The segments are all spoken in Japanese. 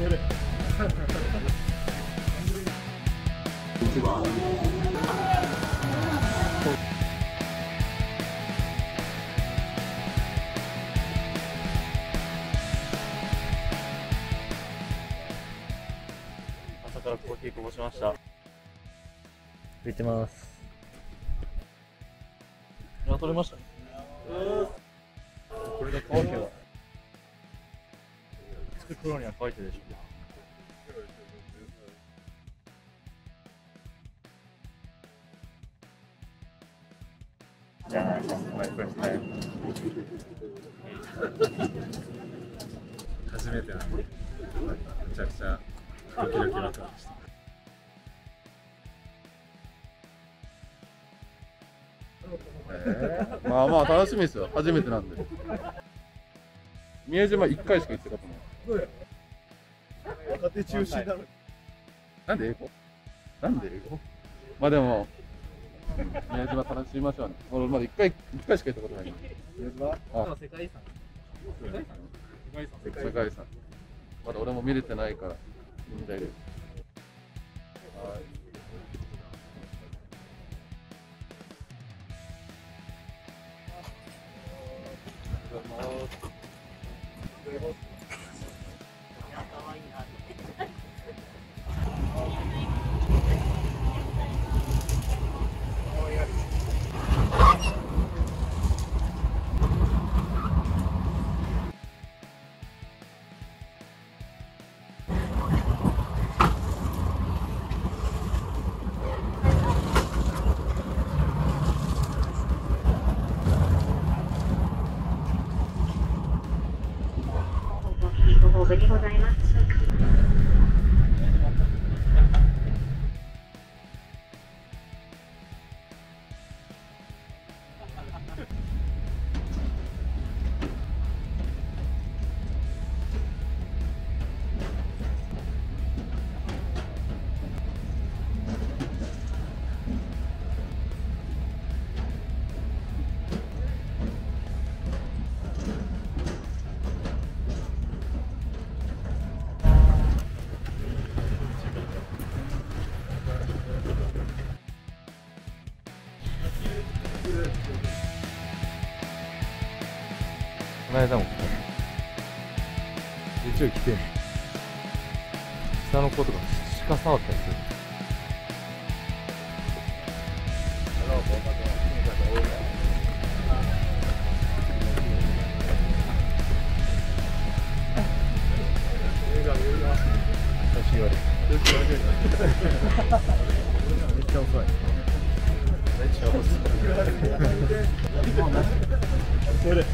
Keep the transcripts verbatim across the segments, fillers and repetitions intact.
朝からコーヒーこぼしました。 拭いてます。 いや、取れましたね。これで乾けば作る頃には乾いてるでしょ。じゃあ、マイクロスタイム。 初めてなんで、めちゃくちゃドキドキワクワクして。 えー、まあまあ楽しみですよ。初めてなんで。宮島いっかいしか行ったことない。 若手中心なの。 なんで英語？なんで英語？まあでも宮島楽しみましょうね。俺まだいっかいいっかいしか行ったことない。宮島？あ、 世界遺産。世界遺産？ 世界遺産。まだ俺も見れてないから見たいです。はい。 ご応募でございます。 この間も来た。一応来てんの。下の子とか鹿触ったりする。調子言われる。めっちゃ遅い。めっちゃ遅い。それ。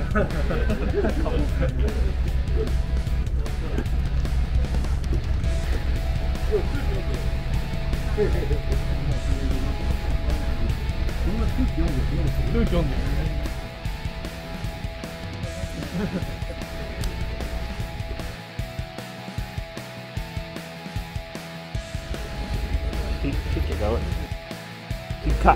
空気読んでる。Kick it going. Kick cut.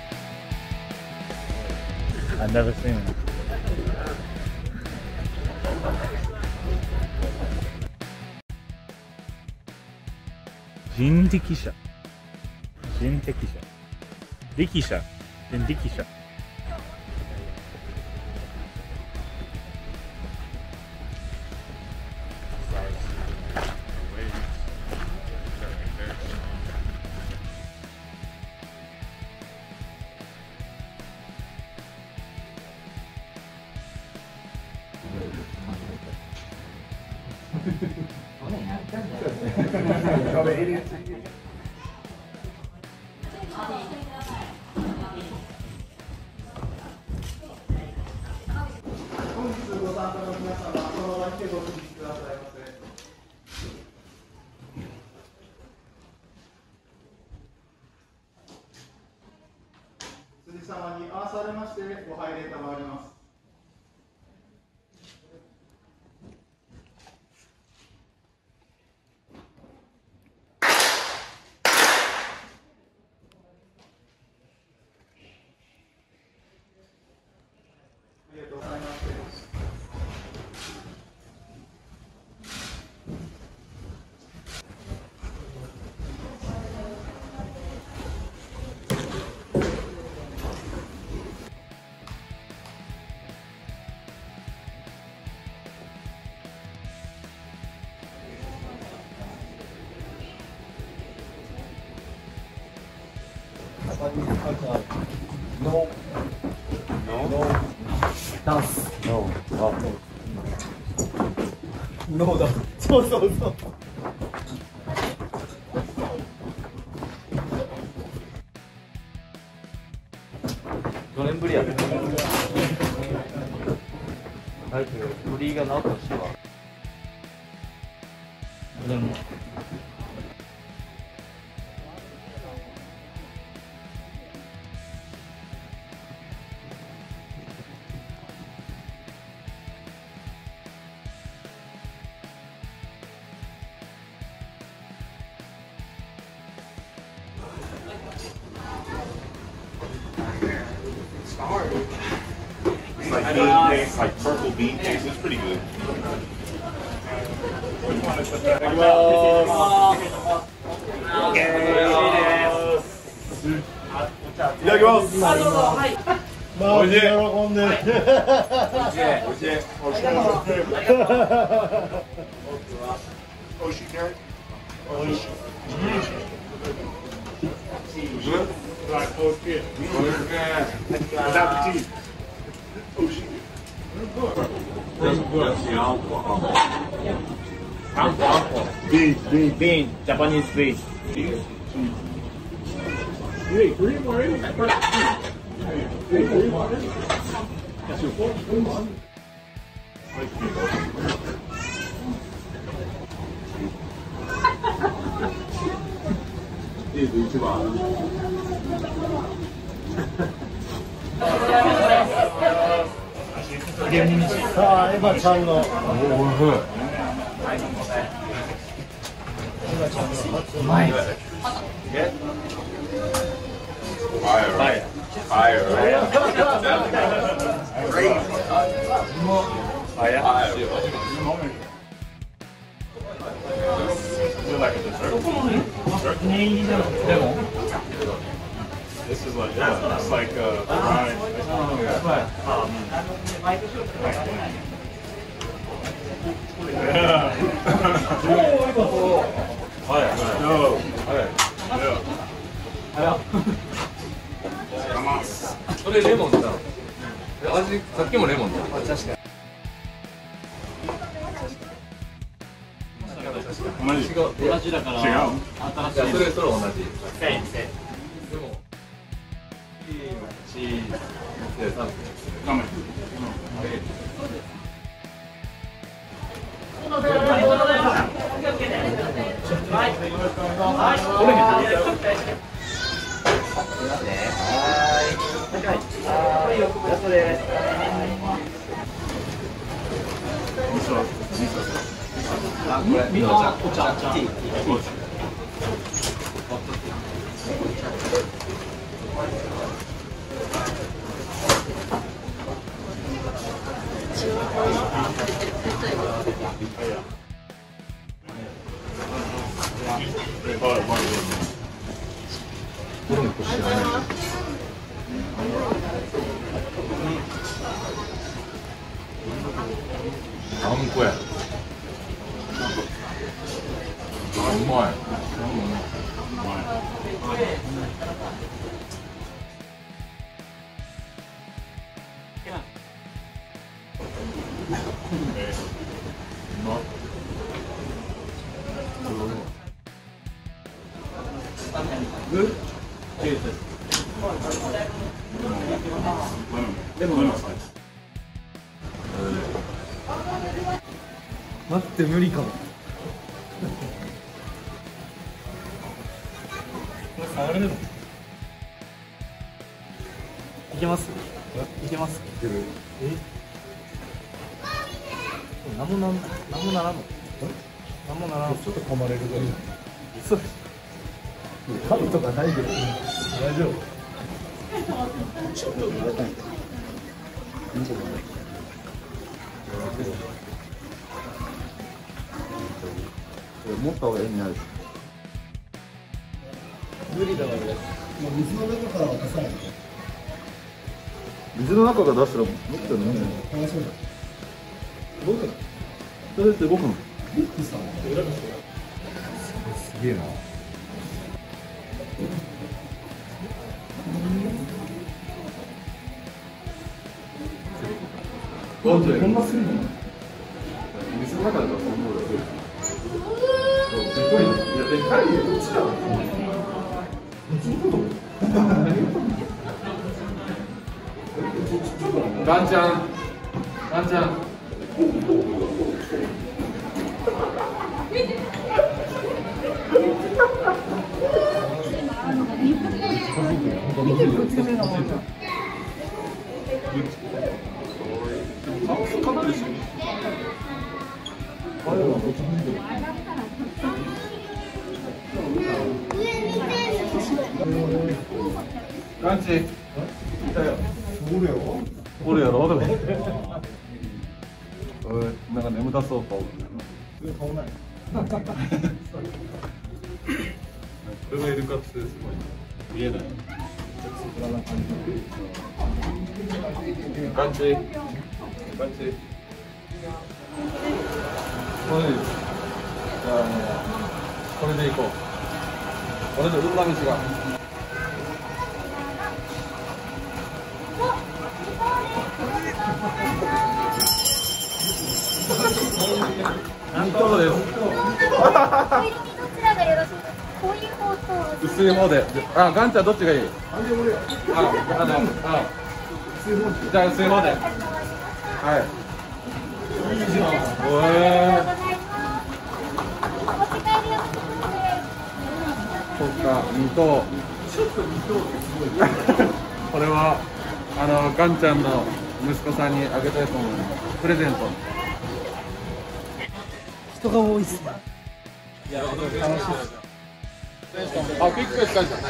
I've never seen it. 人力車。人力車。力車。人力車。 辻様に合わされましてご拝礼賜ります。ありがとうございます。 ダンス。ノー。あ、ノーだ。そうそうそう。 よねんぶりやね。タイトル、フリーがなったとしては。でも。 It's like bean paste, like purple bean paste. It's pretty good. いただきます。 おいしい。 喜んでる。 おいしい。おいしい。おいしいキャラ。おいしい。 Bean, bean, bean, Japanese bean. Fire, さあ、エヴァちゃんの。うまい。 Fire. Fire. This is like, yeah, it's like uh, brine. Yeah. No. Yeah. それレモンだ。味さっきもレモンだ。確かに。 同じ。 同じだから。 違う。 新しい。 それそれ同じ。 せんせん。 でもチーズで三画面。 みんなお茶、お茶。 あんこや。うまい。 待って、無理かも。触れるの？いけます？いけます？いける。え？なんもなん、なんもならんの？なんもならんの？ちょっと噛まれるぐらい。そうです。噛むとかないけど。大丈夫。ちょっと柔らかい。持った方が絵になる。無理だわ、俺。もう水の中からは出さない。水の中から出したらもっと飲むの。楽しみだ。ごふん。それってごふん。リックさん。すげえな。 どうぞ。 こんなするの？ 水の中だと思うよ。 でかいよ。いや、でかいよ。こっちだろ。 ガンちゃん。ガンちゃん。ガンチ。 おるよ。 おるやろ。おい、なんか眠たそうか。 顔ない。 これがイルカってすごい見えない。 ガンチ。ガンチ。これでいい。じゃあもうこれでいこう。これで運試しが。なんともです。 どちらがよろしいですか。こういう方と薄い方で。あ、ガンちゃんどっちがいい？あ、あの、あ、じゃあ薄い方で。はい。いいじゃん。おえ。 お持ち帰りをそっか、二等。ちょっと二等ってすごい。これはあのガンちゃんの息子さんにあげたいと思います。プレゼント。 人が多いっすね。 いや、楽しいです。あ、ピックフェスガンちゃん。はい。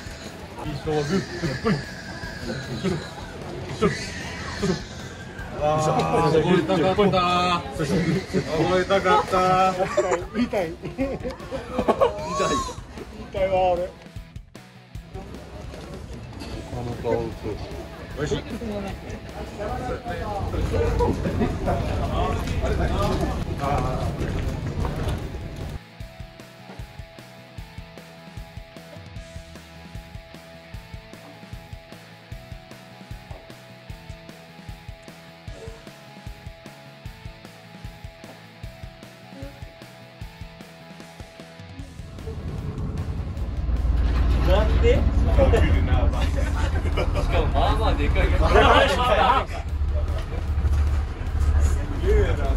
登りたかった。登りたかった。 痛い。痛い。痛いわ俺。 美味しい。 なんで？ しかもまあまあでかい。すげえな。